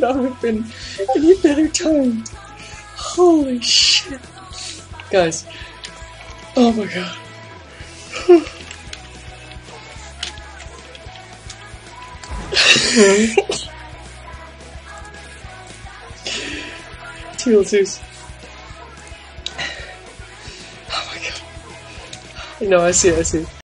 that would have been any better time. Holy shit. Guys. Oh my god. 202s. Oh my god. No, I see it.